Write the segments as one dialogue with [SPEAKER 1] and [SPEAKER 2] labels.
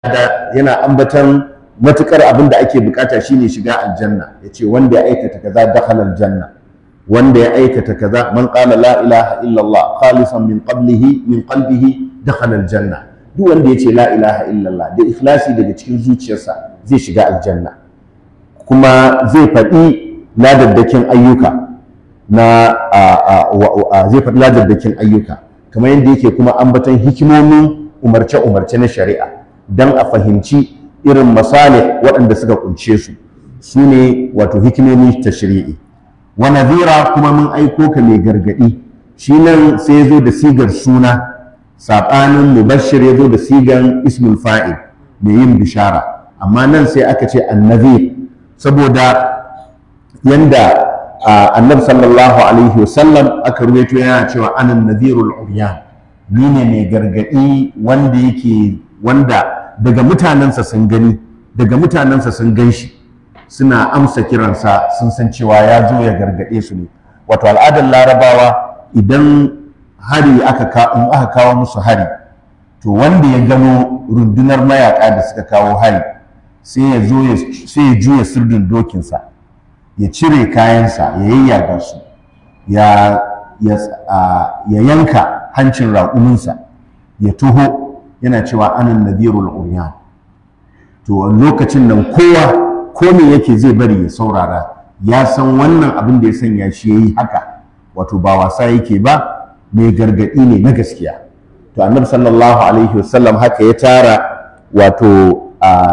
[SPEAKER 1] yana ambatan matukar abin da ake bukata shine shiga aljanna, yace wanda ya aikata kaza dakhala aljanna, wanda ya aikata kaza man qala la ilaha illa Allah khalisan min qalbihi dakhala aljanna, duk wanda yace la ilaha illa Allah da ikhlasi daga cikin zuciyarsa zai shiga aljanna. Kuma zai faɗi ladaddakin ayyuka zai faɗi ladaddakin ayyuka kamar yadda yake kuma ambaton hikimomin umarce-umarce na shari'a don a fahimci irin masalih waɗanda suka kunce su ne wato hikimomin tashri'i. Wa nadhira, kuma mun aiko ka mai gargadi. Shi nan sai ya zo da sigar suna, saɓanin mubashir ya zo da sigan ismul fa'il mai yin bishara, amma nan sai aka ce annadhir saboda yanda annabi sallallahu alaihi wasallam aka ruwaito yana cewa anan nadhirul uryan, ni ne mai gargadi wanda daga mutanensa sun gani, daga mutanensa sun gan shi, suna amsa kiransa, sun san cewa ya zo ya gargade su ne. Wato al'adar larabawa idan hari aka kawo musu hari, to wanda ya gano rundunar mayaka da suka kawo hari sai ya juya sirdin dokinsa, ya cire kayansa, ya yayyaga su, ya yanka hancin raƙuminsa, ya tuho yana cewa anan nadhirul uryan. To lokacin nan kowa ko me yake zai bari ya saurara, ya san wannan abin da ya sanya shi yayi haka, wato ba wasa yake ba, mai gargadi ne na gaskiya. To annabi sallallahu alaihi wasallam haka ya tara wato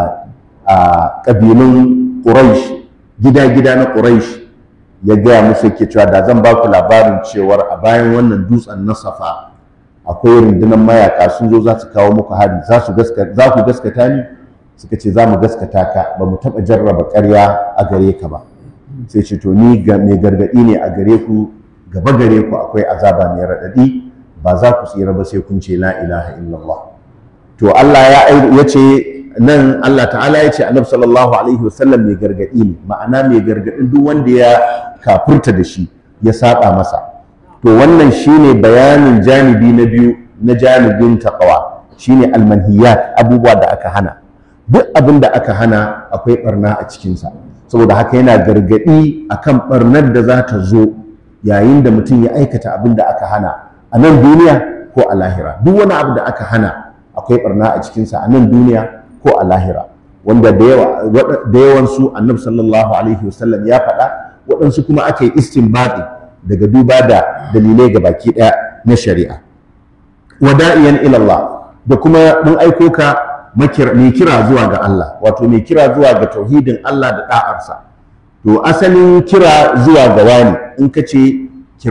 [SPEAKER 1] ƙabilun Quraysh, gida-gida na Quraysh, ya gaya musu yake cewa da zan ba ku labarin cewar a bayan wannan dutsen na Safa akwai rundunar mayaka sun zo za su kawo muku hari, za ku gaskata ni? Suka ce za mu gaskata ka, ba mu taɓa jarraba ƙarya a gare ka ba. Sai ce to ni mai gargaɗi ne a gare ku, gaba gare ku akwai azaba mai raɗaɗi, ba za ku tsira ba sai kun ce la ilaha illallah. To Allah ya ce nan, Allah ta'ala ya ce annabi sallallahu alaihi wasallam mai gargaɗi ne, ma'ana mai gargaɗin duk wanda ya kafurta da shi ya saba masa. To wannan shine bayanin janibi na biyu na janibin taqwa, shine almanhiyat, abubuwa da aka hana. Duk abin da aka hana akwai barna a cikinsa, saboda haka yana gargaɗi akan barnar da za ta zo yayin da mutum ya aikata abin da aka hana a nan duniya ko a lahira. Duk wani abu da aka hana akwai barna a cikinsa a nan duniya ko a lahira, wanda da yawan su annabi sallallahu alaihi wasallam ya faɗa, waɗansu kuma aka yi istinbati daga duba da dalilai ga baki ɗaya na shari'a. Wada'iyan ilallah, da kuma mun aiko ka mai kira zuwa ga Allah, wato mai kira zuwa ga tauhidin Allah da ɗa'arsa. To asalin kira zuwa ga wani, in ka ce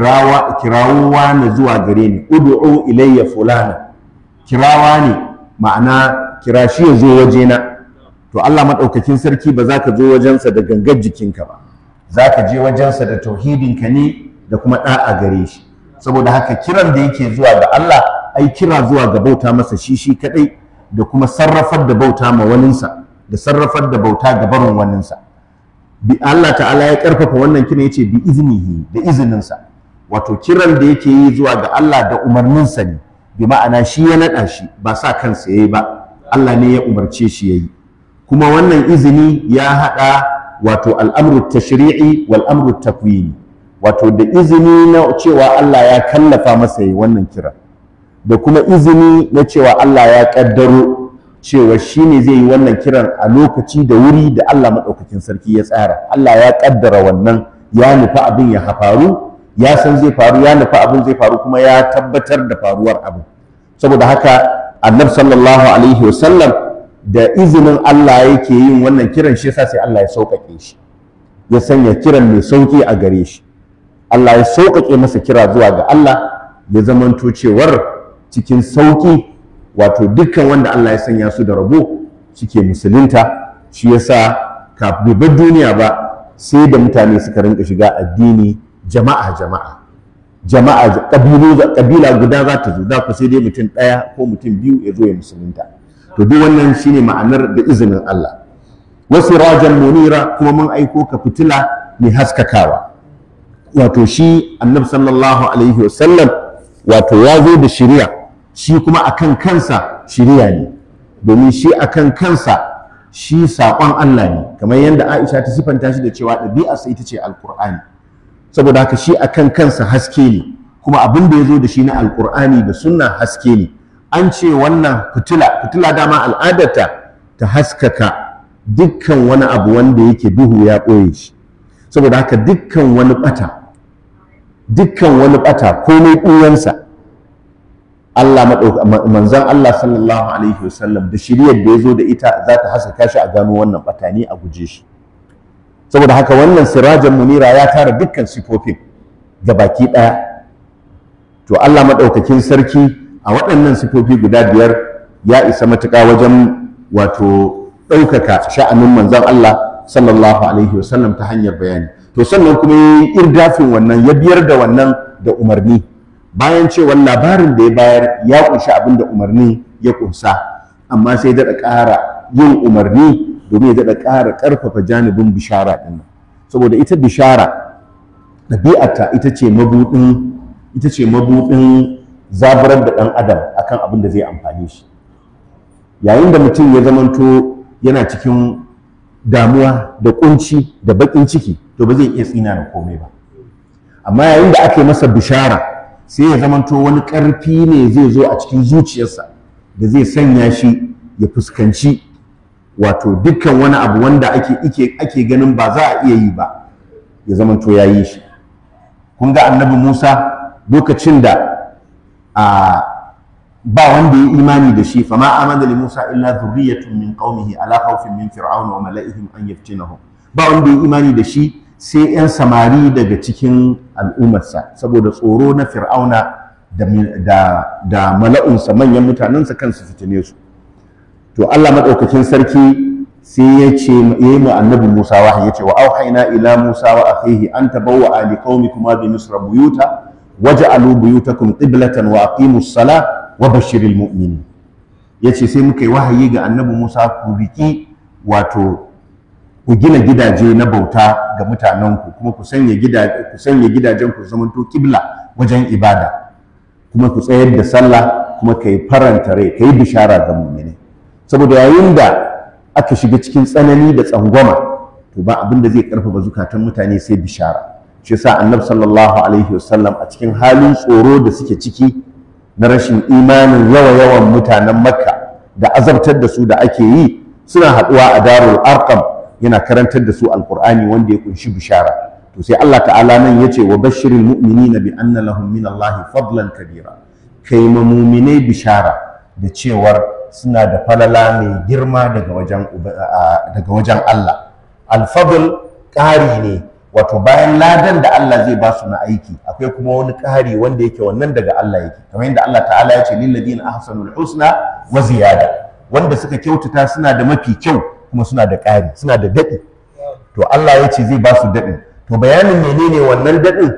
[SPEAKER 1] kirawo wani zuwa gare ni, ud'u ilayya fulana, kirawa ne ma'ana kira shi ya zo wajena. To Allah maɗaukakin sarki ba za ka zo wajensa da gangar jikinka ba, za ka je wajensa da tauhidinka ne da kuma ɗa'a gare shi. Saboda haka kiran da yake zuwa ga Allah ai kira zuwa ga bauta masa shi kaɗai, da kuma sarrafar da bauta ma waninsa, da sarrafar da bauta ga barin waninsa. Allah ta'ala ya ƙarfafa wannan kiran, yace bi iznihi, da izininsa. Wato kiran da yake yi zuwa ga Allah da umarninsa ne, bi ma'ana shi ya naɗa shi, ba sa kansa yayi ba, Allah ne ya umarce shi yayi. Kuma wannan izini ya haɗa wato al'amru tashri'i wal amru takwini, wato da izini na cewa Allah ya kallafa masa yi wannan kira, da kuma izini na cewa Allah ya ƙaddaro cewa shi ne zai yi wannan kiran a lokaci da wuri da Allah maɗaukakin sarki ya tsara. Allah ya ƙaddara wannan, ya nufi abin ya faru, ya san zai faru, ya nufi abin zai faru, kuma ya tabbatar da faruwar abin. Saboda haka annabi sallallahu alaihi wasallam da izinin Allah yake yin wannan kiran, shi yasa sai Allah ya sauƙaƙe shi, ya sanya kiran mai sauƙi a gare shi. Allah ya sauƙaƙe masa kira zuwa ga Allah, ya zamanto cewar cikin sauƙi, wato dukkan wanda Allah ya sanya su da rabo suke musulunta. Shi yasa kafin bar duniya ba, sai da mutane suka rinka shiga addini jama'a, kabila guda za ta zo, da ku sai dai mutum ɗaya ko mutum biyu ya zo ya musulunta. To duk wannan shine ma'anar da izinin Allah. Wasu rajan munira, kuma mun aiko ka fitila mai haskakawa. Wato shi annabi sallallahu alaihi wasallam wato ya zo da shari'a, shi kuma akan kansa shari'a ne. domin shi akan kansa shi saƙon Allah ne, kamar yadda Aisha ta sifanta shi da cewa ɗabi'arsa ita ce alƙur'ani. Saboda haka shi akan kansa haske ne, kuma abin da ya zo da shi na alƙur'ani da sunna haske ne. An ce wannan fitila dama al'adarta ta haskaka dukkan wani abu wanda yake duhu ya ɓoye shi. Saboda haka dukkan wani ɓata komai ɓuyansa, manzon Allah sallallahu alaihi wasallam da shiriyar da ya zo da ita za ta haskaka shi a gano wannan ɓata ne a guje shi. Saboda haka wannan sirajan munira ya tara dukkan sifofin ga baki ɗaya. To Allah maɗaukakin sarki a waɗannan sifofi guda biyar ya isa matuƙa wajen wato ɗaukaka sha'anin manzon Allah sallallahu alaihi wasallam ta hanyar bayani. To sannan kuma ya yi irdafin wannan, ya biyar da wannan da umarni, bayan cewa labarin da ya bayar ya ƙunshi abin da umarni ya ƙunsa, amma sai daɗa ƙara yin umarni domin ya daɗa ƙara ƙarfafa janibin bishara ɗin. Saboda ita bishara ɗabi'arta ita ce mabuɗin zaburar da ɗan adam akan abin da zai amfane shi. Yayin da mutum ya zamanto yana cikin damuwa da kunci da bakin ciki, to ba zai iya tsina da komai ba. Amma yayin da aka yi masa bishara, sai ya zamanto wani ƙarfi ne zai zo a cikin zuciyarsa da zai sanya shi ya fuskanci wato dukkan wani abu wanda ake ganin ba za a iya yi ba, ya zamanto ya yi shi. Kun ga annabi Musa lokacin da ba wanda ya imani da shi, fama amana li Musa illa dhurriyyatun min qaumihi ala khawfin min fir'auna wa mala'ihim an yaftinahum. Ba wanda ya imani da shi sai 'yan samari daga cikin al'ummarsa, saboda tsoro na fir'auna da mala'unsa, manyan mutanensa kansu fitine su. To Allah madaukakin sarki sai ya ce yayi mu annabi Musa wahayi, ya ce wa auhayna ila Musa wa akhihi an tabawwa li qaumikuma bi misra buyuta waj'alu buyutakum qiblatan wa aqimus salah wa bashiril mu'minin. Yace sai muka yi wahayi ga annabi Musa, ku riki wato ku gina gidaje na bauta ga mutanenku, kuma ku sanya gidajen ku zamanto kibla wajen ibada, kuma ku tsayar da sallah, kuma kai faranta rai, kai bishara ga mu'mini. Saboda yayin da aka shiga cikin tsanani da tsangwama, to ba abin da zai karfafa zukatan mutane sai bishara. Shi yasa annabi sallallahu alaihi wasallam a cikin halin tsoro da suke ciki na rashin imanin yawan mutanen Makka da azabtar da su da ake yi, suna haɗuwa a Darul Arqam, yana karantar da su alqur'ani wanda ya kunshi bishara. To sai Allah ta'ala nan yace wa bashiril mu'minina bi anna lahum min Allahi fadlan kabira. Kai ma mu'minai bishara da cewar suna da falala mai girma daga wajen Allah. Al-fadl ƙari ne, wato bayan ladan da Allah zai ba su na aiki, akwai kuma wani ƙari wanda yake wannan daga Allah yake, kamar yadda Allah ta'ala ya ce lil ladina ahsanul husna wa ziyada, wanda suka kyautata suna da mafi kyau kuma suna da ƙari, suna da daɗi. To Allah ya ce zai ba su daɗin. To bayanin menene wannan daɗin?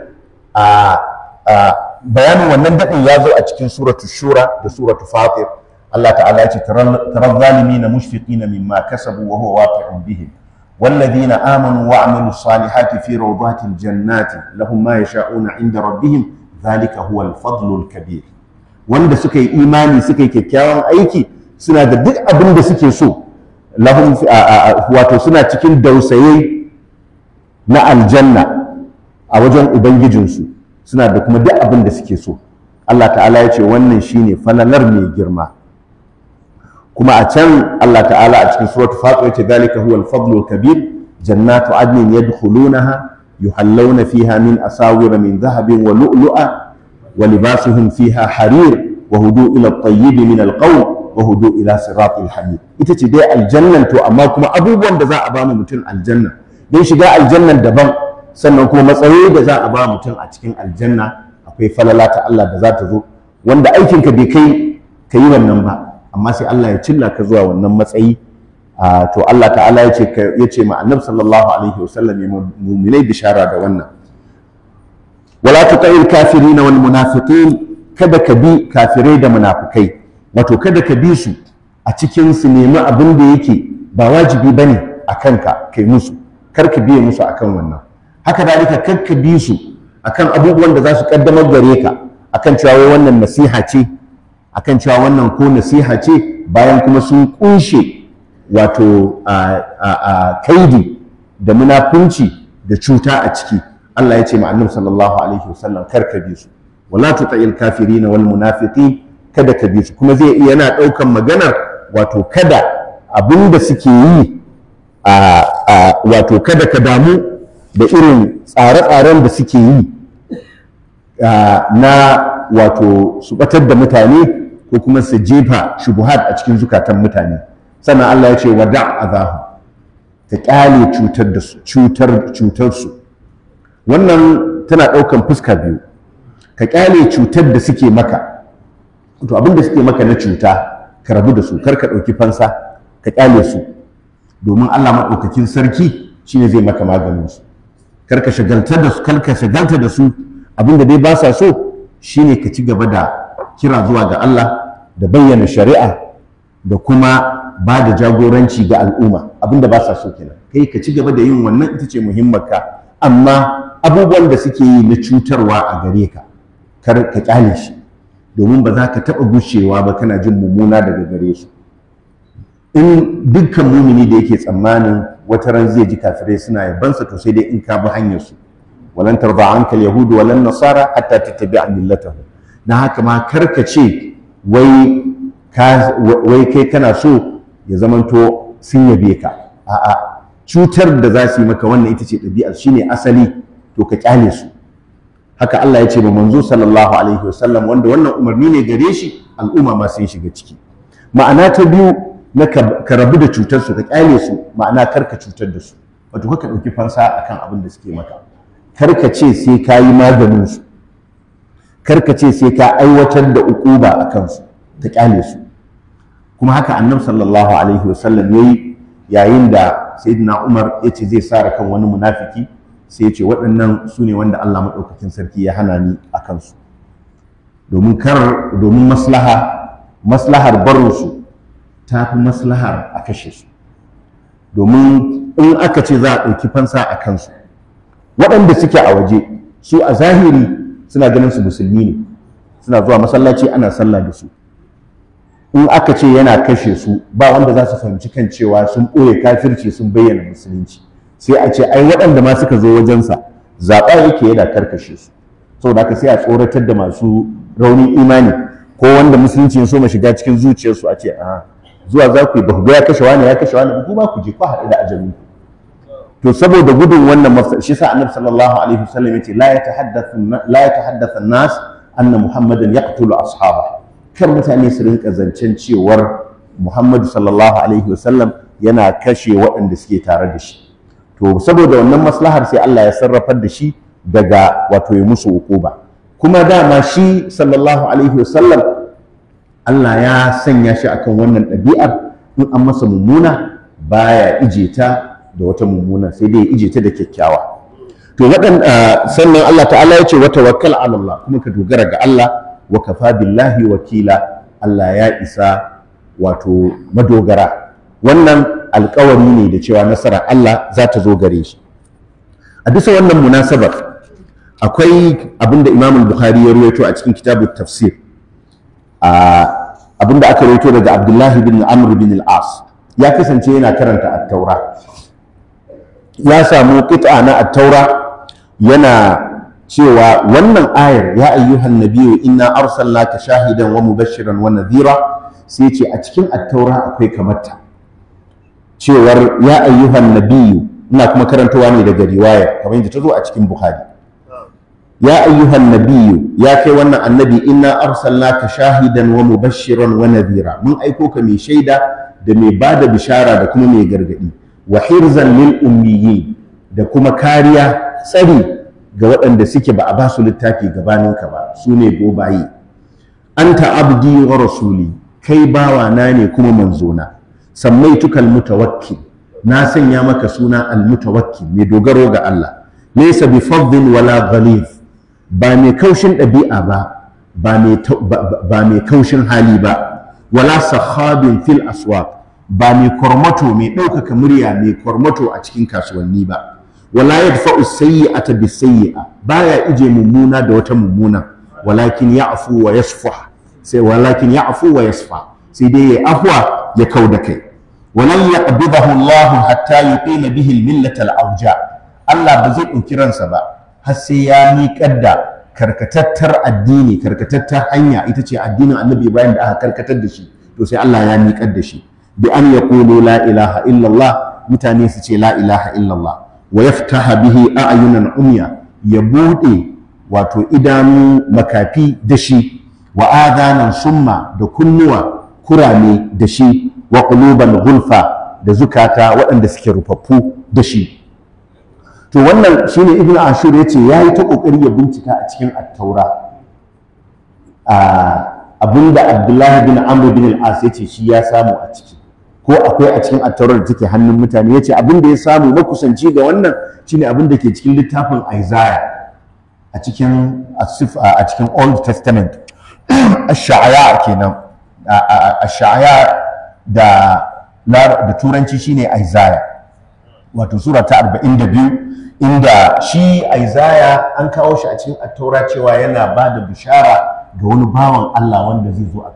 [SPEAKER 1] Bayanin wannan daɗin ya zo a cikin suratu shura da suratu fatir. Allah ta'ala ya ce taral zalimina mushfiqina mimma kasabu wa huwa waqi'un bihim والذين آمنوا وعملوا الصالحات في روضات الجنات لهم ما يشاءون عند ربهم ذلك هو الفضل الكبير. wanda suka yi imani suka yi kyakkyawan aiki suna da duk abin da suke so, lahum wato suna cikin dausayi na aljanna a wajen ubangijinsu, suna da kuma duk abin da suke so. Allah ta'ala ya ce wannan shine falalar mai girma. Kuma a can Allah ta'ala a cikin suratul Fatir yace dalika huwal fadlul kabir jannatu adnin yadkhulunaha yuhallawna fiha min asawira min dhahabin wa lu'lu'a wa libasuhum fiha harir wa hudu ila at-tayyib min al-qawl wa hudu ila siratil hamid. Ita ce dai aljannan, to amma kuma abubuwan da za a ba mu mutum aljanna, don shiga aljannan daban, sannan kuma matsayi da za a ba mutum a cikin aljanna akwai falala ta Allah da za ta zo, wanda aikinka bai kai ka yi wannan ba, amma sai Allah ya cilla ka zuwa wannan matsayi. To Allah ta'ala ya ce ma annabi sallallahu alaihi wasallam ya mu'minai bishara da wannan. Wala tuqil kafirin wal munafiqin, kada ka bi kafirai da munafikai, wato kada ka bi su a cikin su nemi abin da yake ba wajibi bane a kanka kai musu, kar ka biye musu akan wannan. Haka dalika kar ka bi su akan abubuwan da za su kaddamar gare ka akan cewa wannan nasiha ce, akan cewa wannan ko nasiha ce bayan kuma sun kunshe wato kaidi da munafunci da cuta a ciki. Allah ya ce ma annabi sallallahu alaihi wasallam kar ka bi su, wala tuti'il kafirin wal munafiqin, kada ka bi su. kuma zai iya yana daukan maganar wato kada abinda suke yi wato kada ka damu da irin tsare-tsaren da suke yi na wato su batar da mutane ko kuma su jefa shubuhat a cikin zukatan mutane. Sannan Allah ya ce wada' azahu, ka kyale cutar su. Wannan tana ɗaukan fuska biyu. Ka kyale cutar da suke maka, to abin da suke maka na cuta ka rabu da su, kar ka ɗauki fansa, ka kyale su, domin Allah maɗaukakin sarki shine zai maka maganin su. Kar ka shagalta da su, abin da dai ba sa so shine ka ci gaba da kira zuwa ga Allah da bayyana shari'a da kuma ba da jagoranci ga al'umma. Abin da ba sa so kenan, kai ka ci gaba da yin wannan, ita ce muhimmarka. Amma abubuwan da suke yi na cutarwa a gare ka, kar ka kyale shi, domin ba za ka taɓa gushewa ba kana jin mummuna daga gare su. In dukkan mumini da yake tsammanin wata ran zai ji kafirai suna yabansa, to sai dai in ka bi hanyar su. Walan tarda anka yahudu walan nasara hatta tattabi'a millatahu. Dan haka ma karka ce wai kai kana so ya zamanto sun yabe ka. A'a, cutar da za su yi maka wannan ita ce ɗabi'ar, shine asali, to ka kyale su. Haka Allah ya ce ba manzo sallallahu alaihi wasallam, wanda wannan umarni ne gare shi, al'umma ma sun shiga ciki. Ma'ana ta biyu na ka rabu da cutar su, ka kyale su, ma'ana karka cutar da su, wato ka ɗauki fansa akan abin da suke maka. Karka ce sai ka yi maganin su, karka ce sai ka aiwatar da uquba a kansu, ka kyale su. Kuma haka annabi sallallahu alaihi wasallam yayi yayin da sayyidina Umar ya ce zai sare kan wani munafiki, sai ya ce waɗannan su ne wanda Allah maɗaukakin sarki ya hana ni a kansu, domin maslahar barinsu ta fi maslahar a kashe su. Domin in aka ce za a ɗauki fansa a kansu, waɗanda suke a waje su a zahiri suna ganin su musulmi ne, suna zuwa masallaci ana sallah da su. In aka ce yana kashe su, ba wanda za su fahimci kan cewa sun ɓoye kafirci sun bayyana musulunci. Sai a ce ai waɗanda ma suka zo wajensa zaɓa yake yana karkashe su. Saboda haka sai a tsoratar da masu raunin imani, ko wanda musulunci ya so ma shiga cikin zuciyarsu, a ce a zuwa za ku yi, ba ku ga ya kashe wani ku ba ku je ku haɗu da ajalin ku. To saboda gudun wannan mafsada, shi sa annabi sallallahu alaihi wasallam yace la yatahaddathu an-nas anna muhammadan yaqtulu ashabahu. Kar mutane su rinka zancen cewar Muhammadu sallallahu alaihi wasallam yana kashe waɗanda suke tare da shi. To saboda wannan maslahar sai Allah ya sarrafar da shi daga wato ya musu uquba. Kuma dama shi sallallahu alaihi wasallam Allah ya sanya shi akan wannan ɗabi'ar, in an masa mummuna baya ije ta da wata mummuna, sai dai ya ije ta da kyakkyawa. To sannan Allah ta'ala ya ce wa tawakkal ala Allah, kuma ka dogara ga Allah, wa kafa billahi wakila, Allah ya isa wato madogara. Wannan alƙawari ne da cewa nasara Allah za ta zo gare shi. A bisa wannan munasabar akwai abinda Imam Bukhari ya rawaito a cikin kitabut tafsir, abinda aka rawaito daga Abdullahi bin Amr bin al-As. Ya kasance yana karanta at-Taura, ya samu qit'a na at-Taura, yana cewa wannan ayar ya ayyuhan nabiyyu inna arsalnaka shahidan wa mubashiran wa nadhira, sai ce a cikin at-Taura akwai kamarta, cewar ya ayyuhan nabiyyu, ina kuma karantawa ne daga riwaya kamar yadda ta zo a cikin Bukhari. Ya ayyuhan nabiyyu, ya kai wannan annabi, inna arsalnaka shahidan wa mubashiran wa nadhira, mun aiko ka mai shaida da mai bada bishara da kuma mai gargadi, wa hirzan lil ummiyin, da kuma kariya, tsari ga waɗanda suke ba a ba su littafi gabaninka ba, su ne gobaye. Anta abdi wa rasuli, kai bawa na ne kuma manzona. Sammaituka al-mutawakkil, na sanya maka suna al-mutawakkil, mai dogaro ga Allah. Laysa bi faddin wala ghalidh, ba mai kaushin ɗabi'a ba, ba mai kaushin hali ba, wala sahabin fil aswaq, ba mai kormato, mai ɗaukaka murya, mai kormato a cikin kasuwanni ba. Wala yadfa'u sayyi'ata bis sayyi'a, baya ije mummuna da wata mummuna, walakin ya'fu wa yasfah, sai walakin ya'fu wa yasfa, sai dai ya afwa ya kauda kai. walan yaqbidahu Allah hatta yuqima bihi al-millat al-awja, Allah ba zai ɗauki ransa ba har sai ya miƙar da karkatattar addini, karkatattar hanya, ita ce addinin Annabi Ibrahim da aka karkatar da shi, to sai Allah ya miƙar da shi bi an yaqulu la ilaha illallah, mutane su ce la ilaha illallah, wa yaftaha bihi a'yunan umya, ya bude wato idanu makafi da shi, wa adanan summa, da kunnuwa kurame da shi, wa quluban gulfa, da zukata waɗanda suke rufaffu da shi. To wannan shine Ibn Ashur yace yayi ta kokari ya bincika a cikin at-Taura abinda Abdullahi bin Amr bin al-As yace shi ya samu a ciki, ko akwai a cikin at-Taura da take hannun mutane. Yace abinda ya samu makusanci ga wannan shine abinda ke cikin littafin Isaiah a cikin Old Testament, ash-Sha'ya kenan, ash-Sha'ya da turanci shine Isaiah, wato sura ta 42, inda shi Isaiah an kawo shi a cikin at-Taura cewa yana ba da bishara ga wani bawan Allah wanda zai zo a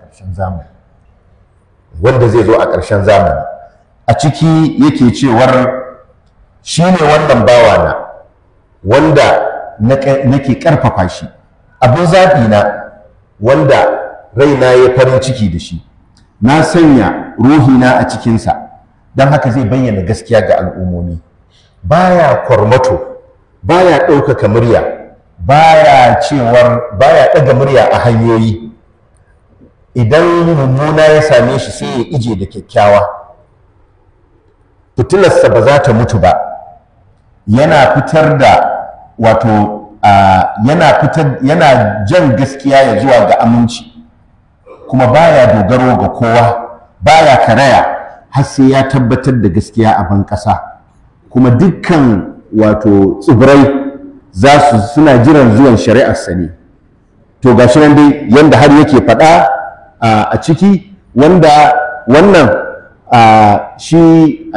[SPEAKER 1] ƙarshen zamani, a ciki yake cewar shi ne wannan bawana wanda nake ƙarfafa shi, abin zaɓi na wanda raina ya farin ciki da shi, na sanya ruhina a cikinsa, don haka zai bayyana gaskiya ga al'ummomi, baya kwarmato, baya ɗaukaka murya, baya ɗaga murya a hanyoyi, idan mummuna ya same shi sai ya ije da kyakkyawa, fitilarsa ba za ta mutu ba, yana fitar da wato yana jan gaskiya ya zuwa ga aminci, kuma baya dogaro ga kowa, baya karaya har sai ya tabbatar da gaskiya a ban ƙasa, kuma dukkan wato tsibirai suna jiran zuwan shari'arsa ne. To ga shi nan dai yanda har yake faɗa a ciki, wanda wannan shi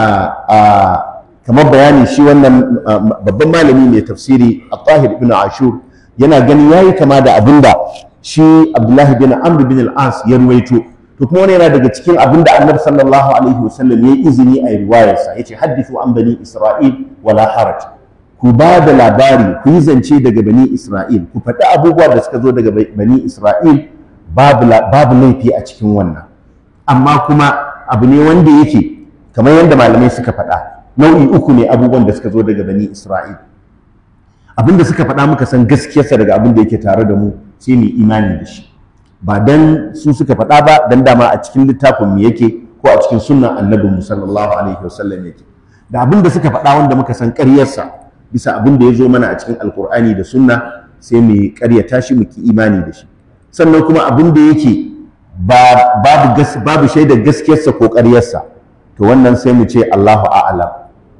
[SPEAKER 1] kamar bayani shi wannan babban malami mai tafsiri At-Tahir ibn Ashur yana ganin yayi kama da abinda shi Abdullahi bin Amr bin al-As ya ruwaito. To kuma wani yana daga cikin abinda Annabi sallallahu alaihi wasallam ya izini a riwayarsa, yace hadithu an bani Isra'il wala haraj, ku ba da labari, ku yi zance daga bani Isra'il, ku faɗi abubuwa da suka zo daga bani Isra'il, babu laifi a cikin wannan. Amma kuma abu ne wanda yake kamar yadda malamai suka faɗa, nau'i uku ne abubuwan da suka zo daga bani Isra'il. Abinda suka faɗa muka san gaskiyarsa daga abin da yake tare da mu, sai mu imani da shi, ba dan su suka faɗa ba, dan dama a cikin littafin mu yake, ko a cikin sunnan annabin mu sallallahu alaihi wasallam yake. Da abin da suka faɗa wanda muka san ƙaryarsa bisa abin da ya zo mana a cikin alkur'ani da sunna, sai mu ƙaryata shi, mu ki imani da shi. Sannan kuma abin da yake babu shaidar gaskiyarsa ko ƙaryarsa, to wannan sai mu ce Allahu a'lam.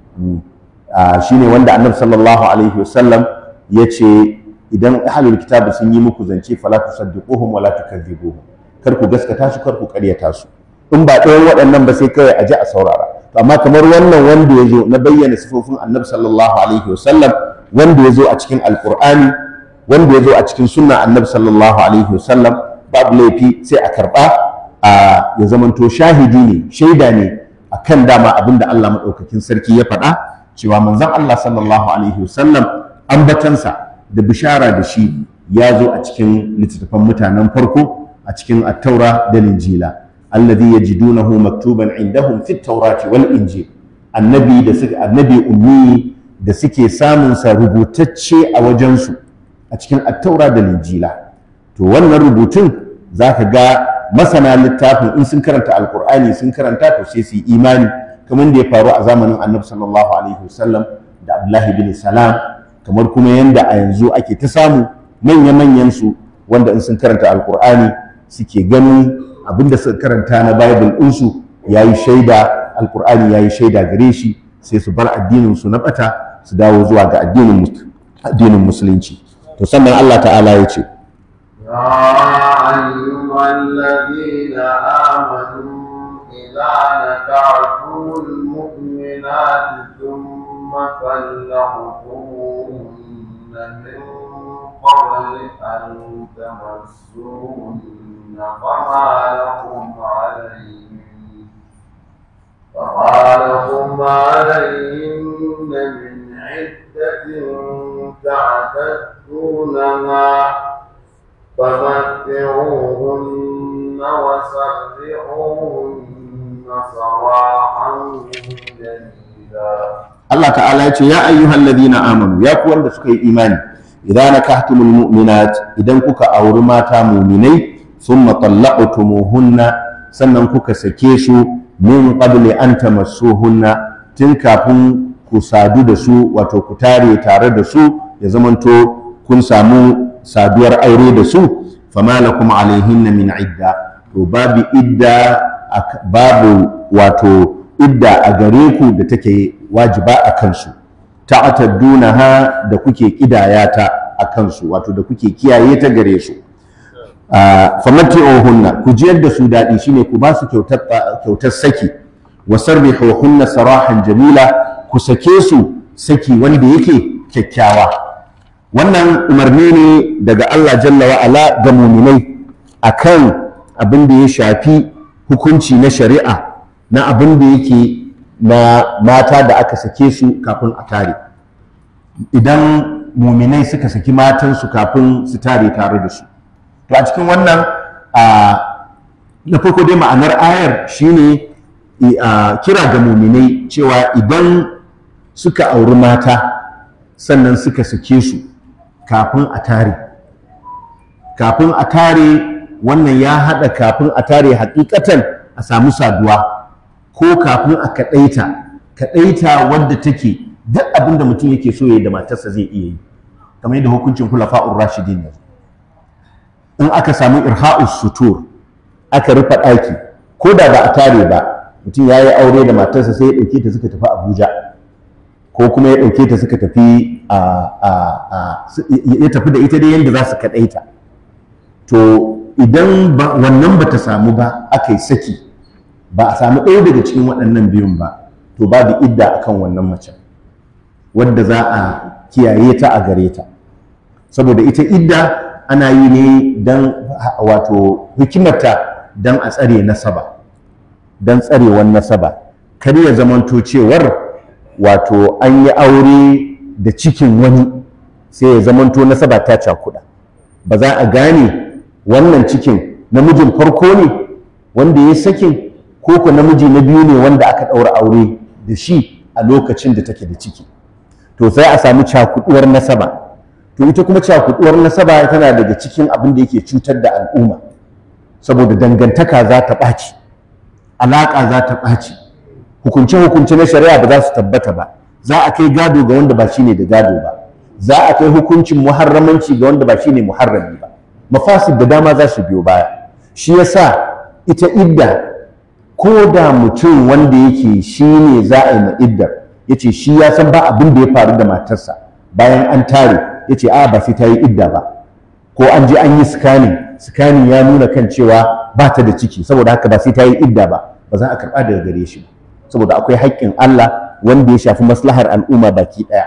[SPEAKER 1] Shine wanda annabi sallallahu alaihi wasallam ya ce, idan ahlul kitab sun yi muku zance fala tusaddiquhum wala tukadzibuhum, kar ku gaskata su, kar ku ƙaryata su. In ba ɗayan waɗannan ba sai kawai a ji a saurara. To amma kamar wannan wanda ya zo na bayyana sifofin annabi sallallahu alaihi wasallam, wanda ya zo a cikin alqur'ani, wanda ya zo a cikin sunna annabi sallallahu alaihi wasallam, babu laifi sai a karɓa, ya zamanto shahidi ne, shaida ne akan dama abinda Allah madaukakin sarki ya faɗa, cewa manzon Allah sallallahu alaihi wasallam ambatansa da bishara da shi ya zo a cikin littattafan mutanen farko, a cikin at-taura da injila, alladhi yajidunahu maktuban indahum fit tawrati wal injil, annabi ummi da suke samun sa rubutacce a wajensu a cikin at-taura da injila. To wannan rubutun zaka ga masana littafin in sun karanta alqur'ani sun karanta, to sai su yi imani, kamar da ya faru a zamanin annabi sallallahu alaihi wasallam da Abdullahi bin Salam, kamar kuma yanda a yanzu ake ta samu manya-manyan su wanda in sun karanta alqur'ani suke ganin abinda suka karanta na Bible ɗinsu yayi shaida, alqur'ani yayi shaida gare shi, sai su bar addinin su na bata su dawo zuwa ga addinin musulunci. To sannan Allah ta'ala ya ce,
[SPEAKER 2] يا أيها الذين آمنوا إذا نكحتم المؤمنات ثم طلقتموهن من قبل أن تمسوهن فما لكم عليهن من عدة تعتدونها فمتعوهن وسرحوهن سراحا جميلا.
[SPEAKER 1] Allah ta'ala ya ce ya ayyuhal ladina amanu ya ku wanda suka yi imani idan nakahtumul mu'minat idan kuka auri mata mu'minai thumma talaqtumuhunna sannan kuka sake su min qabli an tamassuhunna tun kafin ku sadu da su wato ku tare tare da su ya zamanto kun samu saduwar aure da su fama lakum alaihinna min idda to babu idda babu wato idda a gare ku da take wajiba a kansu ta'taddunaha da kuke kidayata a kansu wato da kuke kiyaye ta gare su famati'uhunna ku jiyar da su daɗi shine ku ba su kyautar saki wa sarrihuhunna sarahan jamila ku sake su saki wanda yake kyakkyawa. Wannan umarni ne daga Allah jalla wa ala ga muminai akan abin da ya shafi hukunci na shari'a na abin da yake na mata da aka sake su kafin a tare. Idan muminai suka saki matansu kafin su tare tare da su, to a cikin wannan na farko dai ma'anar ayar shine kira ga muminai cewa idan suka auri mata sannan suka sake su kafin a tare wannan ya haɗa kafin a tare hakikatan a samu saduwa ko kafin a kaɗaita wadda take duk abin da mutum yake so ya da matarsa zai iya yi kamar yadda hukuncin khulafa'ur rashidin yanzu in aka samu irha'us sutur aka rufe ɗaki ko da ba a tare ba mutum ya yi aure da matarsa sai ya ɗauke ta suka tafi Abuja ko kuma ya ɗauke ta suka tafi ya tafi da ita dai yadda za su kaɗaita. To idan wannan ba ta samu ba aka yi saki ba a samu ɗaya daga cikin waɗannan biyun ba to babu idda akan wannan macen wadda za a kiyaye ta a gare ta, saboda ita idda ana yi ne don wato hikimarta don a tsare nasaba, don tsarewar nasaba, kar ya zamanto cewar wato an yi aure da cikin wani sai ya zamanto nasaba ta cakuɗa, ba za a gane wannan cikin namijin farko ne wanda ya sakin ko ko namiji na biyu ne wanda aka ɗaura aure da shi a lokacin da take da ciki. To sai a samu cakuɗuwar nasaba, to ita kuma cakuɗuwar nasaba tana daga cikin abin da yake cutar da al'umma, saboda dangantaka za ta ɓaci, alaƙa za ta ɓaci, hukunce-hukunce na shari'a ba za su tabbata ba, za a kai gado ga wanda ba shi ne da gado ba, za a kai hukuncin muharramanci ga wanda ba shi ne muharrami ba, mafasid da dama za su biyo baya. Shi yasa ita idda ko da mutum wanda yake shi ne za a yi ma iddar ya ce shi ya san ba abin da ya faru da matarsa bayan an tare, ya ce a ba sai ta yi idda ba, ko an je an yi scanning ya nuna kan cewa ba ta da ciki saboda haka ba sai ta yi idda ba, ba za a karɓa daga gare shi ba, saboda akwai haƙƙin Allah wanda ya shafi maslahar al'umma baki ɗaya.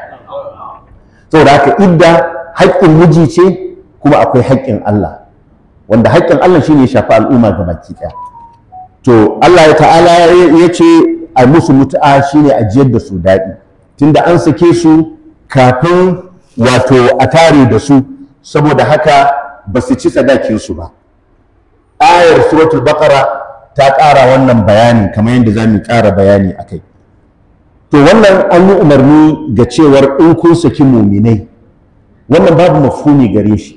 [SPEAKER 1] Saboda haka idda haƙƙin miji ce kuma akwai haƙƙin Allah, wanda haƙƙin Allah shine ya shafi al'umma ga baki ɗaya. To Allah ya ta'ala ya ce a musu mutu'a shine a jiyar da su daɗi, tunda an sake su kafin wato a tare da su, saboda haka ba su ci sadakin su ba. Ayar suratul baqara ta ƙara wannan bayani kamar yadda za mu ƙara bayani a kai. To wannan an yi umarni ga cewar in kun saki muminai, wannan babu mafhumi gare shi,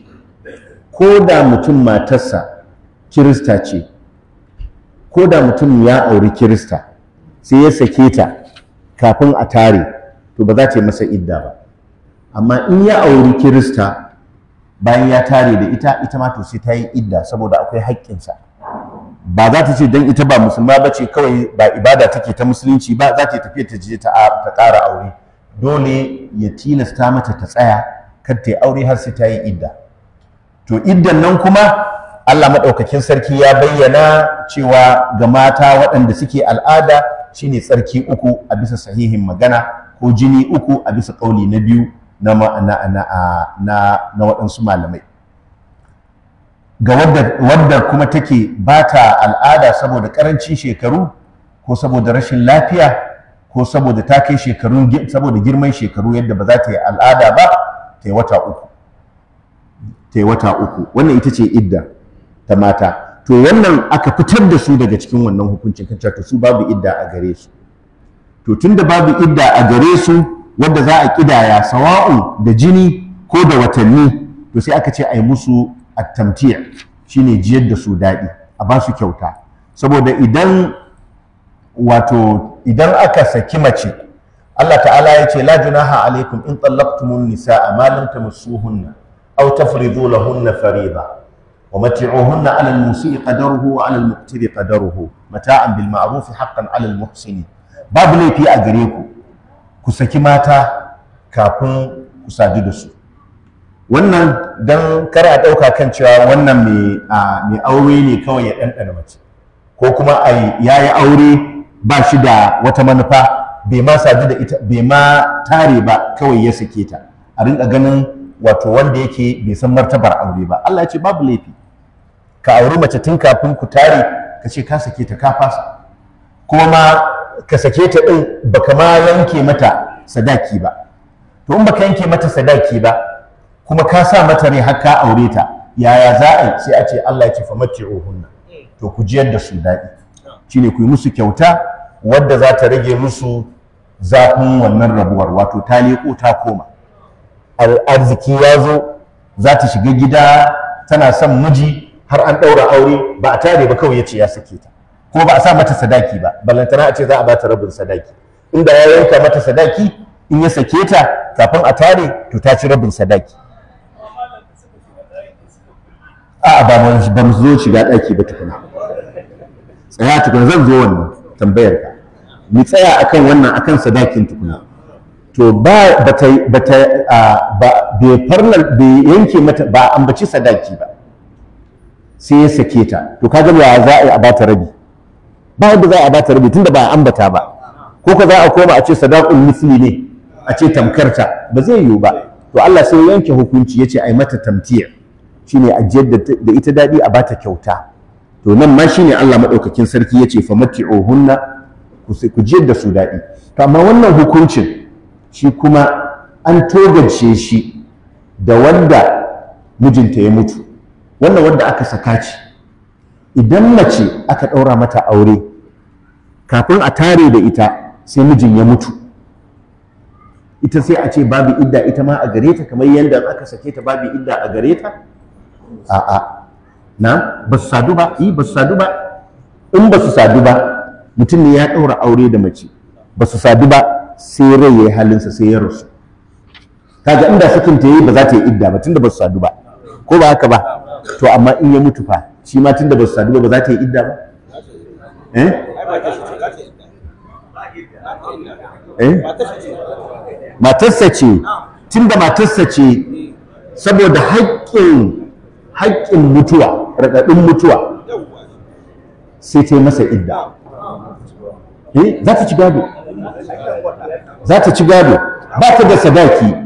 [SPEAKER 1] ko da mutum matarsa kirista ce, ko da mutum ya auri kirista sai ya sake ta kafin a tare, to ba za ta yi masa idda ba. Amma in ya auri kirista bayan ya tare da ita ma to sai ta yi idda, saboda akwai haƙƙinsa. Ba za ta ce don ita ba musulma ba ce kawai ba ibada take ta musulunci ba, za ta tafiya ta je ta ƙara aure, dole ya tilasta mata ta tsaya kar ta yi aure har sai ta yi idda. To iddan nan kuma Allah maɗaukakin sarki ya bayyana cewa ga mata waɗanda suke al'ada shine tsarki uku a bisa sahihin magana, ko jini uku a bisa ƙauli na biyu na waɗansu malamai. ga wadda kuma take ba ta al'ada saboda ƙarancin shekaru ko saboda rashin lafiya ko saboda ta kai shekaru saboda girman shekaru yadda ba za ta yi al'ada ba ta yi wata uku wannan ita ce idda ta mata to wannan aka fitar da su daga cikin wannan hukuncin kan to su babu idda a gare su to tunda babu idda a gare su wadda za a kidaya sawa'un da jini ko da watanni to sai aka ce a yi musu at-tamti' shine jiyar da su daɗi a ba su kyauta saboda idan aka saki mace Allah ta'ala ya ce la junaha alaikum in tallaqtumun nisaa ma lam tamassuhunna aw tafridu lahunna fariida wa mat'i'uhunna 'ala al-musii qadaruhu wa 'ala al-muqtiri qadaruhu mata'an bil ma'ruf haqqan 'ala al-muhsinin babu laifi a gare ku saki mata kafin ku sadu da su wannan dan kar a ɗauka kan cewa wannan mai aure ne kawai ya ɗanɗana mace ko kuma ya yi aure ba shi da wata manufa bai ma sadu da ita bai ma tare ba kawai ya sake ta a rinka ganin wato wanda yake bai san martabar aure ba Allah ya ce babu laifi ka auri mace tun kafin ku tare ka ce ka sake ta ka fasa kuma ma ka sake ta ɗin baka ma yanke mata sadaki ba to in baka yanke mata sadaki ba kuma ka sa mata rai har ka aure ta yaya za a yi sai a ce Allah ya ce famatti'uhunna to ku jiyar da su daɗi shine ku yi musu kyauta wadda za ta rage musu zafin wannan rabuwar wato ta leƙo ta koma arziki ya zo za ta shiga gida tana son miji har an ɗaura aure ba a tare ba kawai ya ce ya sake ta kuma ba a sa mata sadaki ba ballantana a ce za a ba ta rabin sadaki inda ya yanka mata sadaki in ya sake ta kafin a tare to ta ci rabin sadaki a'a ba mu zo shiga ɗaki ba tukuna tsaya tukuna zan zo wannan tambayar ka mu tsaya akan wannan akan sadakin tukuna to bai yanke mata ba ambaci sadaki ba sai ya sake ta to kaga ya za a yi a bata rabi ba yadda za a bata rabi tunda ba a ambata ba ko ka za a koma a ce sadaqul misli ne a ce tamkarta ba zai yiwu ba to Allah sai ya yanke hukunci yace ai mata tamtiya shine ajiyar da ita dadi a bata kyauta to nan ma shine Allah madaukakin sarki yace famatti'uhunna ku jiyar da su dadi to amma wannan hukuncin shi kuma an togace shi da wanda mijinta ya mutu wannan wanda aka saka ce idan mace aka ɗaura mata aure kafin a tare da ita sai mijin ya mutu ita sai a ce babu idda ita ma a gare ta kamar yadda aka sake ta babu idda a gare ta a'a na ba su sadu ba ba su sadu ba in ba su sadu ba mutum ne ya ɗaura aure da mace ba su sadu ba sai rai ya yi halinsa sai ya rasu kaga inda sakin ta yi ba za ta yi idda ba tunda ba su sadu ba ko ba haka ba to amma in ya mutu fa shi ma tunda ba su sadu ba za ta yi idda ba matarsa ce tunda matarsa ce saboda haƙƙin mutuwa raɗaɗin mutuwa sai ta yi masa idda za ta ci gado za ta ci gado ba ta da sadaki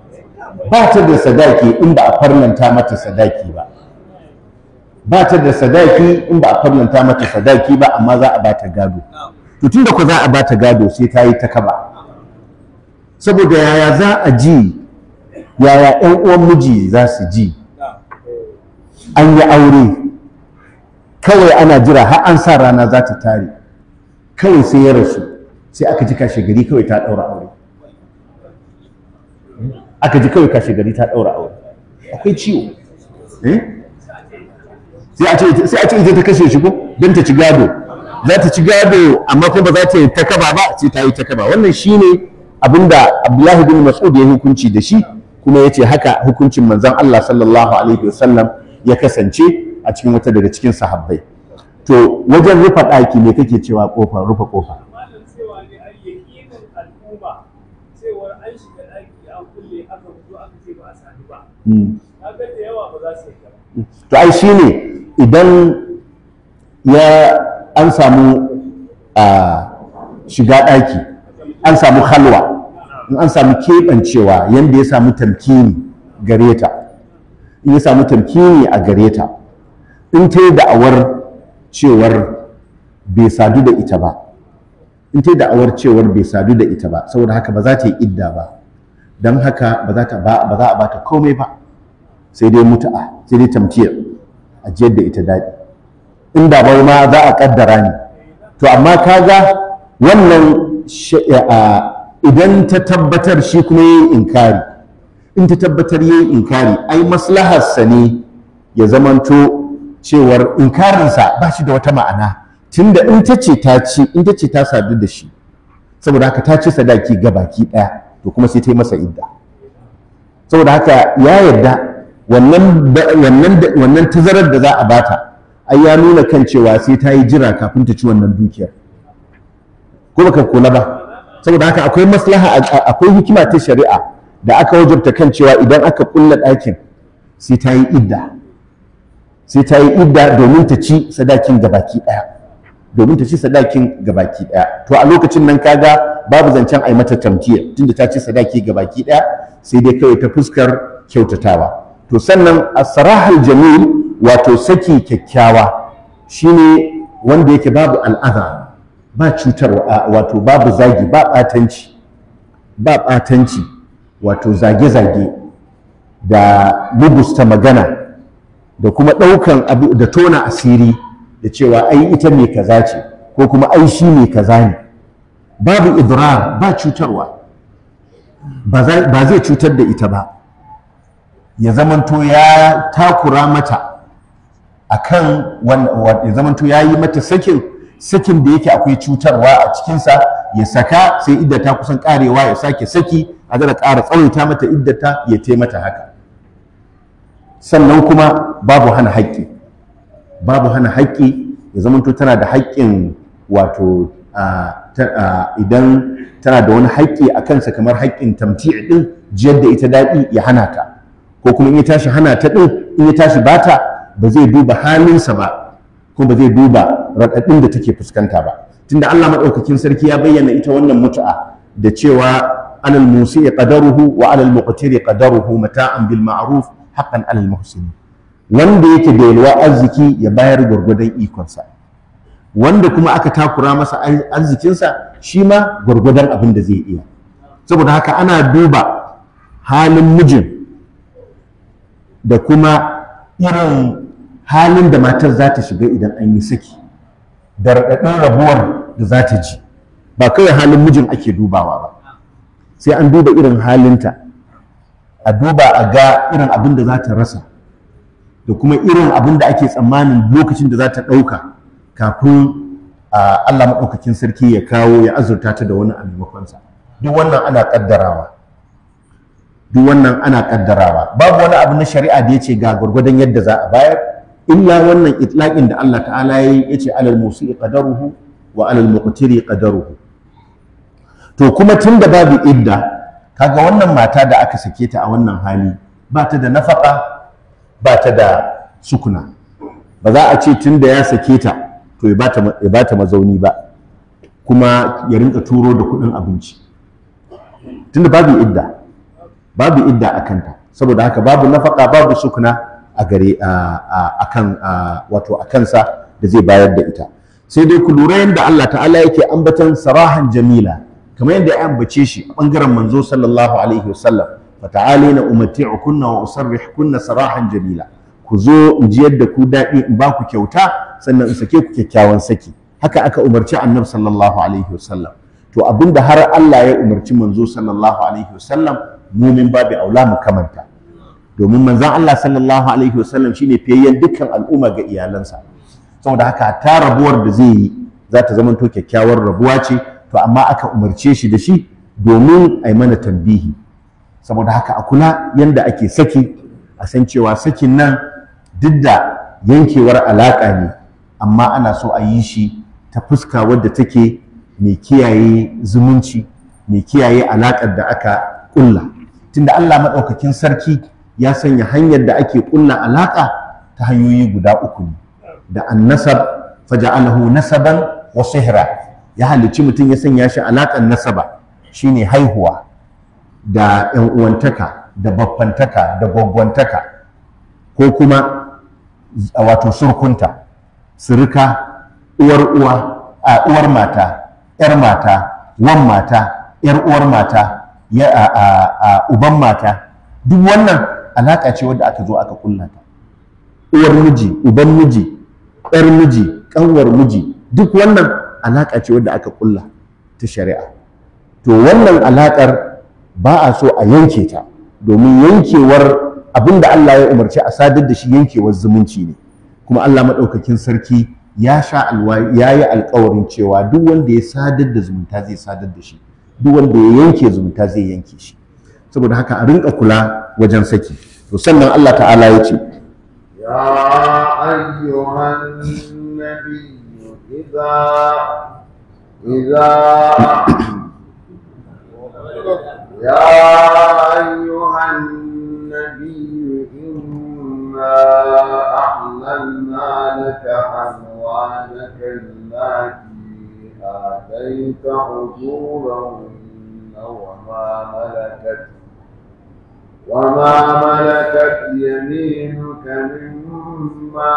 [SPEAKER 1] in ba a farlanta mata sadaki ba ba ta da sadaki in ba a farlanta mata sadaki ba amma za a ba ta gado to tunda ko za a ba ta gado sai ta yi ta kaba saboda yaya za a ji yaya ƴan uwan miji za su ji an yi aure kawai ana jira har an sa rana za ta tare kawai sai ya rasu sai aka ji kashe gari kawai ta ɗaura aure akwai ciwo sai a ce ita ta kashe shi ko don ta ci gado za ta ci gado amma kuma ba za ta yi ta kaba ba sai ta yi ta kaba wannan shine abinda Abdullahi bin Mas'ud ya hukunci da shi kuma ya ce haka hukuncin manzon Allah sallallahu alaihi wasallam ya kasance a cikin wata daga cikin sahabbai to wajen rufe ɗaki ne kake cewa rufe kofa to ai shine idan an samu shiga ɗaki an samu halwa in an samu keɓancewa yanda ya samu tamkini gare ta in ya samu tamkini a gare ta in ta yi da'awar cewar bai sadu da ita ba, in ta yi da'awar cewar bai sadu da ita ba, saboda haka ba za ta yi idda ba, don haka ba za a bata komai ba, sai dai mutu'a, sai dai tamtiyar a jiyar da ita daɗi, inda bai ma za a kaddara ne. To amma kaga wannan idan ta tabbatar shi kuma yayi inkari, in ta tabbatar yayi inkari, ai maslaharsa ne ya zamanto cewar inkarinsa ba shi da wata ma'ana, tunda in ta ce ta sadu da shi, saboda haka ta ci sadaki ga baki ɗaya, to kuma sai ta yi masa idda. Saboda haka ya yarda wannan tazarar da za a bata ai ya nuna kan cewa sai ta yi jira kafin ta ci wannan dukiyar, ko baka kula ba. Saboda haka akwai maslaha, akwai hikima ta shari'a da aka wajabta kan cewa idan aka kulla ɗakin sai ta yi idda, sai ta yi idda domin ta ci sadakin gabaki ɗaya, domin ta ci sadakin gabaki ɗaya. To a lokacin nan kaga babu zancen ai mata tamtiya, tunda ta ci sadaki gabaki ɗaya, sai dai kawai ta fuskar kyautatawa. To sannan as-sarahul jamil, wato saki kyakkyawa, shine wanda yake babu al'adha, ba cutarwa, wato babu zagi, ba ɓatanci, wato zage-zage da mugusta magana da kuma ɗaukan abu da tona asiri da cewa ai ita mai kaza ce ko kuma ai shi mai kaza ne. Babu idrar, ba cutarwa, ba zai cutar da ita ba, ya zamanto ya takura mata akan ya zamanto ya yi mata sakin da yake akwai cutarwa a cikinsa, ya saka sai idda ta kusan karewa ya sake saki, a zara ƙara tsawaita mata iddata ya taimata haka. Sannan kuma babu hana haƙƙi, ya zamanto tana da haƙƙin, wato idan tana da wani haƙƙi a kansa kamar haƙƙin tamti' din, jiyar da ita daɗi ya hana ta, ko kuma in ya tashi hana ta din, in ya tashi bata, ba zai duba halinsa ba, ko ba zai duba raɗaɗin da take fuskanta ba. Tunda Allah maɗaukakin sarki ya bayyana ita wannan mutu'a da cewa alal musi'i qadaruhu wa alal muqtiri qadaruhu mata'an bil ma'ruf haqqan alal muhsinin. Wanda yake da yalwa arziki ya bayar gwargwadon ikonsa, wanda kuma aka takura masa arzikinsa shi ma gwargwadon abin da zai iya. Saboda haka ana duba halin mijin da kuma irin halin da matar za ta shiga idan an yi saki, da raɗaɗin rabuwar da za ta ji, ba kawai halin mijin ake dubawa ba, sai an duba irin halinta, a duba a ga irin abin da za ta rasa, da kuma irin abin da ake tsammanin lokacin da za ta ɗauka kafin Allah maɗaukakin sarki ya kawo ya azurta ta da wani a maimakonsa. Duk wannan ana ƙaddarawa, babu wani abu na shari'a da ya ce ga gwargwadon yadda za a bayar, illa wannan itlaqin da Allah ta'ala ya ce alal musi'i qadaruhu wa alal muqtiri qadaruhu. To kuma tunda babu idda, kaga wannan mata da aka sake ta a wannan hali ba ta da nafaka, ba ta da sukuna, ba za a ce tunda ya sake ta to ya bata mazauni ba, kuma ya rinka turo da kuɗin abinci, tunda babu idda a kanta. Saboda haka babu nafaka, babu sukuna a gare a kansa da zai bayar da ita. Sai dai ku lura yadda Allah ta'ala yake ambatan sarahan jamila, kamar yadda ya ambace shi a bangaren manzo sallallahu alaihi wasallam, fata'alina umatti'ukunna wa usarrihkunna sarahan jamila, ku zo in ji yadda ku daɗi, in ba ku kyauta, sannan in sake ku kyakkyawan saki. Haka aka umarci annabi sallallahu alaihi wasallam. To abinda har Allah ya umarci manzo sallallahu alaihi wasallam, mu min babu aula mu kamanta, domin manzon Allah sallallahu alaihi wasallam shine fiyayyen dukkan al'umma ga iyalansa. Saboda haka ta rabuwar da zai yi za ta zama to kyakkyawar rabuwa ce, to amma aka umarce shi da shi domin a yi mana tambihi. Saboda haka a kula yanda ake saki, a san cewa sakin nan duk da yankewar alaƙa ne, amma ana so a yi shi ta fuska wadda take mai kiyaye zumunci, mai kiyaye alaƙar da aka ƙulla. Tunda Allah maɗaukakin sarki ya sanya hanyar da ake ƙulla alaƙa ta hanyoyi guda uku ne, da annasab faja'alahu nasaban wa sihra, ya halicci mutum ya sanya shi alaƙar nasaba, shine haihuwa da ƴan uwantaka da baffantaka da gwaggwantaka, ko kuma wato surkunta, surika, uwar uwa, uwar mata, ‘yar mata, wan mata, ‘yar uwar mata, uban mata, duk wannan alaƙa ce wadda aka zo aka kulla ta. Uwar miji, uban miji, ‘yar miji, ƙanwar miji, duk wannan alaƙa ce wadda aka kulla ta shari'a. To wannan alaƙar ba a so a yanke ta, domin yankewar abinda Allah ya umarci a sadar da shi yankewar zumunci ne. Kuma Allah maɗaukakin sarki ya yi alƙawarin cewa duk wanda ya sadar da zumunta zai sadar da shi, duk wanda ya yanke zumunta zai yanke shi. Saboda haka a rinka kula wajen saki. To sannan Allah ta'ala ya ce
[SPEAKER 2] يا أيها النبي إنا أحللنا لك أزواجك التي آتيت أجورهن وما ملكت يمينك مما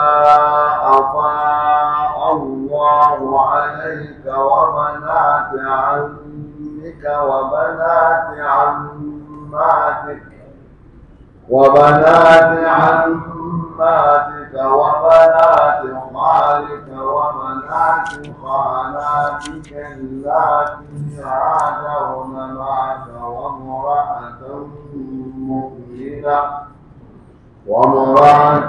[SPEAKER 2] أفاء الله عليك وبنات عمك وبنات عماتك وبنات خالك وبنات خالاتك اللاتي هاجرن معك وامرأة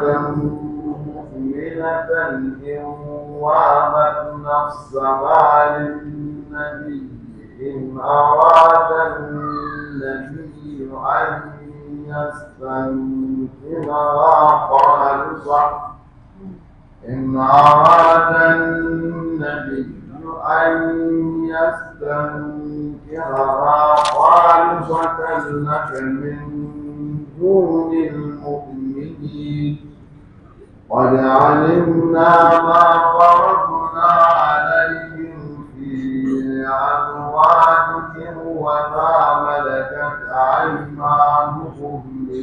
[SPEAKER 2] مؤمنة إن وهبت نفسها للنبي إن أراد النبي أن يستنكرها خالصة لك من دون المؤمنين قد علمنا ما فرضنا عليهم في أزواجهم وما ملكت أيمانهم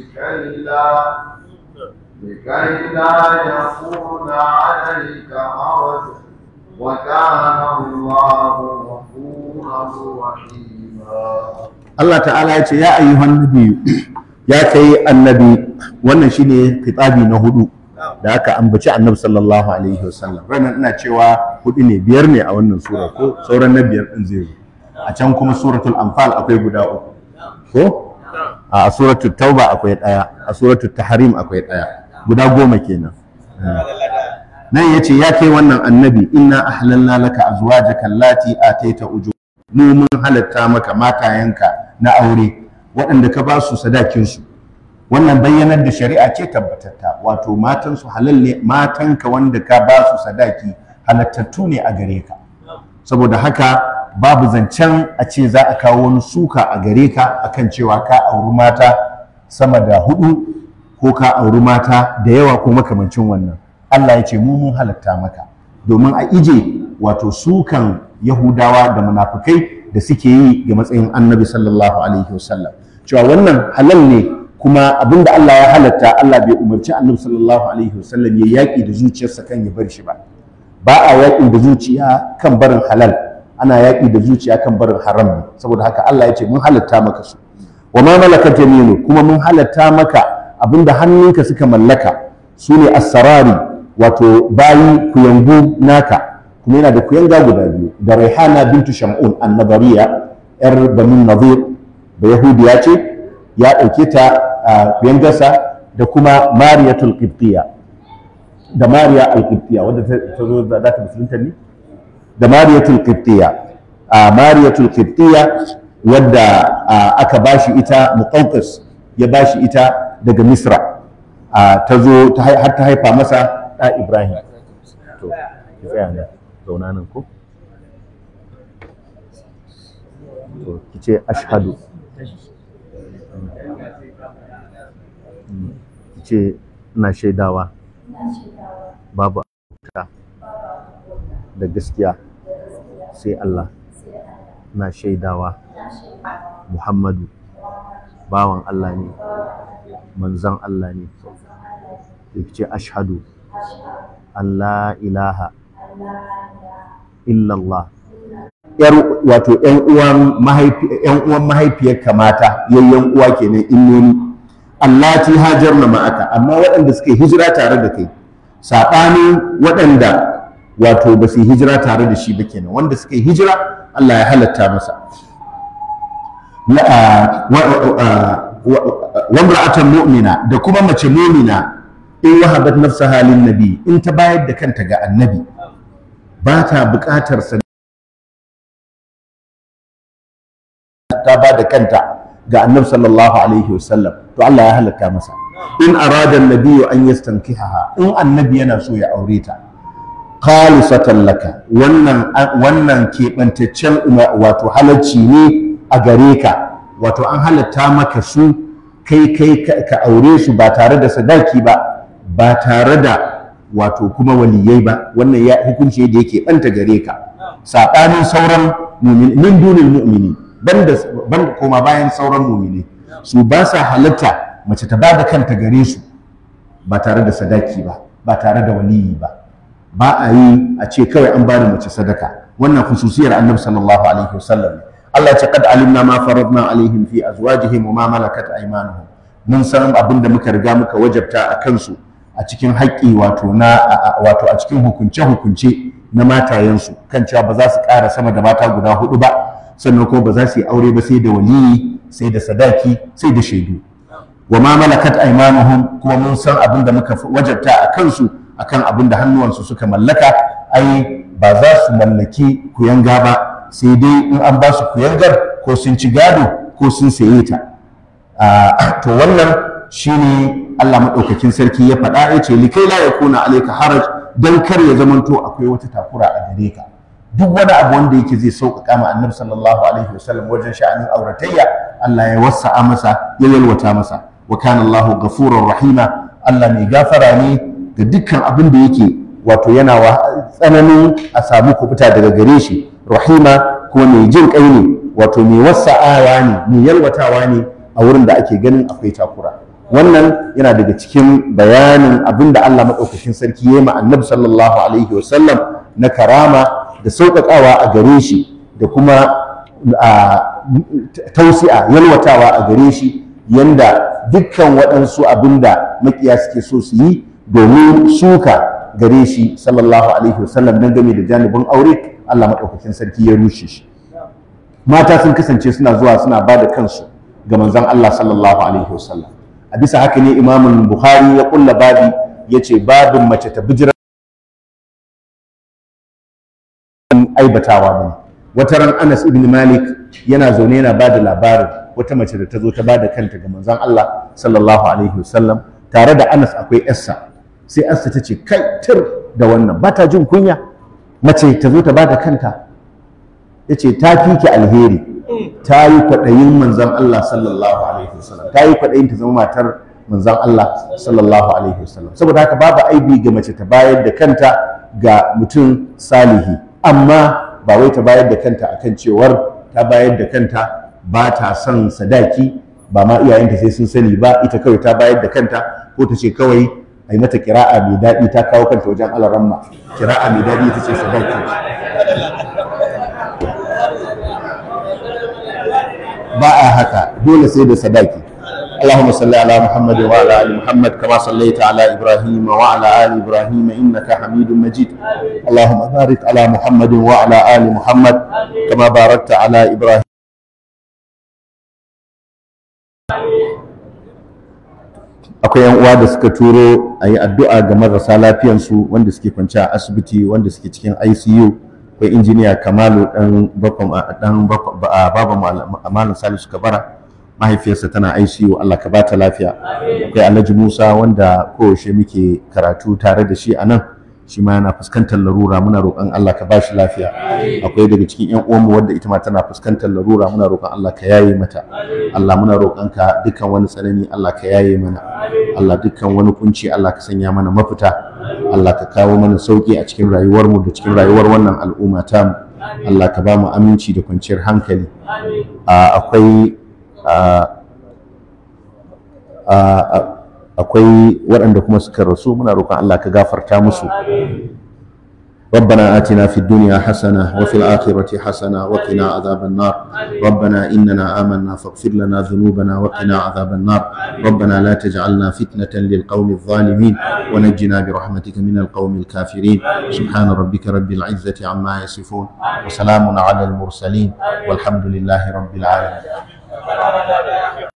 [SPEAKER 2] لكي لا يكون عليك حرج وكان الله غفورا رحيما.
[SPEAKER 1] Allah ta'ala ya ce ya ayyuhan nabiyyu, ya kai annabi. Wannan shine kitabi na hudu da aka ambaci annabi sallallahu alaihi wasallam. Ranar ina cewa hudu ne, biyar ne a wannan sura, ko sauran na biyar din zai zo a can. Kuma suratul anfal akwai guda uku, ko a suratul tauba akwai daya, a suratul tahrim akwai daya, guda 10 kenan. Nan yace ya kai wannan annabi, inna ahlalna laka azwajaka allati ataita ujur, mu mun halatta maka matayenka na aure waɗanda ka ba su sadakinsu. Wannan bayyanar da shari'a ce tabbatatta, wato matansu halal ne, matanka wanda ka ba su sadaki halattattu ne a gare ka. Saboda haka babu zancen a ce za a kawo wani suka a gare ka akan cewa ka auri mata sama da 4 ko ka auri mata da yawa ko makamancin wannan. Allah ya ce mu mun halatta maka, domin a ije wato sukan Yahudawa da munafukai da suke yi ga matsayin Annabi sallallahu alaihi wasallam, cewa wannan halal ne, kuma abinda Allah ya halatta, Allah bai umarci Annabi sallallahu alaihi wasallam ya yaki da zuciyarsa kan ya bar shi ba. Ba a yaki da zuciya kan barin halal, ana yaki da zuciya kan barin haram ne. Saboda haka Allah ya ce mun halatta maka su. Wa ma malakat yaminu, kuma mun halatta maka abinda hannunka suka mallaka, sune as-sarari, wato bayi kuyangu naka. Kuma yana da kuyanga guda biyu, da Raihana bintu Sham'un annabariya, yar Banu Nadir, da Yahudiya ce, ya ɗauke ta kuyangarsa, da kuma Mariyatul Qibtiyya, da Mariya al-Qibtiyya wadda ta zo za ta musulunta ne, da Mariyatul Qibtiyya, Mariyatul Qibtiyya wadda aka bashi ita, Muqawqis ya bashi ita daga Misra, ta zo har ta haifa masa ɗa Ibrahim. To ki tsaya ne, zauna nan ko? To ki ce ashhadu, ki ce ina shaidawa babu abota da gaskiya sai Allah, ina shaidawa Muhammadu bawan Allah ne, manzon Allah ne. Ki ce ashhadu Allah ilaha illallah. Wato ‘yan uwan mahaifiyarka mata, yayyan uwa kenan innoni, allati hajarna ma'aka, amma waɗanda suka hijira tare da kai, saɓanin waɗanda wato ba su hijira tare da shi ba kenan, wanda suka hijira Allah ya halatta masa. Wamra'atan mu'mina, da kuma mace mu'mina, in wahabat nafsaha lin nabi, in ta bayar da kanta ga annabi, ba ta buƙatar sa, ta ba da kanta ga annabi sallallahu alaihi wasallam, to Allah ya halatta masa. In arada an-nabiyyu an yastankihaha, in annabi yana so ya aure ta, khalisatan laka, wannan keɓantaccen wato halacci ne a gare ka, wato an halatta maka su kai ka aure su ba tare da sadaki ba tare da wato kuma waliyai ba. Wannan ya hukunci da yake banta gare ka, saɓanin sauran mu'mini, min dunil mu'mini, banda koma bayan sauran mu'mini, su ba sa halatta mace ta bada kanta gare su ba tare da sadaki ba tare da waliyi ba a yi a ce kawai an bada mace sadaka. Wannan khususiyar annabi sallallahu alaihi wasallam. Allah ya ce qad alimna ma faradna alaihim fi azwajihim wa ma malakat aymanuhum, mun san abin da muka riga muka wajabta a kansu a cikin haƙƙi wato a cikin hukunce na matayensu, kan cewa ba za su ƙara sama da mata guda 4 ba, sannan kuma ba za su yi aure ba sai da waliyi, sai da sadaki, sai da shaidu. Wa ma malakat aymanuhum, kuma mun san abin da muka wajabta a kansu akan abin da hannuwansu suka mallaka, ai ba za su mallaki kuyanga ba sai dai in an ba su kuyangar ko sun ci gado ko sun saye ta. To wannan shine Allah maɗaukakin sarki ya faɗa, ya ce likai la yakuna alayka haraj, dan kar ya zamanto akwai wata takura a gare ka. Duk wani abu wanda yake zai sauƙaƙa ma annabi sallallahu alaihi wasallam wajen sha'anin auratayya, Allah ya wasa'a masa, ya yalwata masa. Wa kana Allahu ghafurur rahima, Allah mai gafara ne ga dukkan abin da yake wato yana tsananin a samu kubuta daga gare shi, rahima kuma mai jin kai ne, wato mai wasa'awa ne, mai yalwatawa ne a wurin da ake ganin akwai takura. Wannan yana daga cikin bayanin abin da Allah maɗaukakin sarki ya yi ma annabi sallallahu alaihi wasallam na karama da sauƙaƙawa a gare shi, da kuma tausi'a, yalwatawa a gare shi, yanda dukkan waɗansu abin da maƙiya suke so su yi domin suka gare shi sallallahu alaihi wasallam don game da janibin aure, Allah maɗaukakin sarki ya rushe shi. Mata sun kasance suna zuwa suna ba da kansu ga manzon Allah sallallahu alaihi wasallam. A bisa haka ne Imam Bukhari ya kulla babi, ya ce babin mace ta bijira aibatawa ne. Wata ran Anas ibn Malik yana zaune yana ba da labarin wata mace da ta zo ta ba da kanta ga manzon Allah sallallahu alaihi wasallam, tare da Anas akwai yarsa. Sai yarsa ta ce, kai tir da wannan, ba ta jin kunya mace ta zo ta ba da kanta. Ya ce ta fi ki alheri, ta yi kwaɗayin manzon Allah sallallahu alaihi wasallam, ta yi kwaɗayin ta zama matar manzon Allah sallallahu alaihi wasallam. Saboda haka babu aibi ga mace ta bayar da kanta ga mutum salihi, amma ba wai ta bayar da kanta akan cewar ta bayar da kanta ba ta son sadaki, ba ma iyayenta sai sun sani ba, ita kawai ta bayar da kanta, ko ta ce kawai ai mata kira'a mai daɗi, ta kawo kanta wajen alaramma, kira'a mai daɗi ita ce sadaki. Ba a haka, dole sai da sadaki. Allahumma salli ala Muhammad wa ala ali Muhammad kama sallaita ala Ibrahim wa ala ali Ibrahim innaka Hamidum Majid. Allahumma barik ala Muhammad wa ala ali Muhammad kama barakta ala Ibrahim. Akwai yan uwa da suka turo a yi addu'a ga marasa lafiyansu wanda suke kwanci a asibiti, wanda suke cikin ICU. Akwai injiniya Kamalu dan baba Malam Salisu Kabara, mahaifiyarsa tana ICU, Allah ka bata lafiya. Akwai Alhaji Musa wanda koyaushe muke karatu tare da shi a nan, shi ma yana fuskantar larura, muna roƙon Allah ka bashi lafiya. Akwai daga cikin ƴan uwanmu wadda ita ma tana fuskantar larura, muna roƙon Allah ka yaye mata. Allah muna roƙon ka dukkan wani tsanani Allah ka yaye mana. Allah dukkan wani kunci Allah ka sanya mana mafita. Allah ka kawo mana sauki a cikin rayuwarmu da cikin rayuwar wannan al'umma ta mu. Allah ka ba mu aminci da kwanciyar hankali. Akwai akwai waɗanda kuma suka rasu muna roƙon Allah ka gafarta musu. ربنا آتنا في الدنيا حسنة وفي الآخرة حسنة وقنا عذاب النار. ربنا إننا آمنا فاغفر لنا ذنوبنا وقنا عذاب النار. ربنا لا تجعلنا فتنة للقوم الظالمين ونجنا برحمتك من القوم الكافرين. سبحان ربك رب العزة عما يصفون وسلام على المرسلين والحمد لله رب العالمين.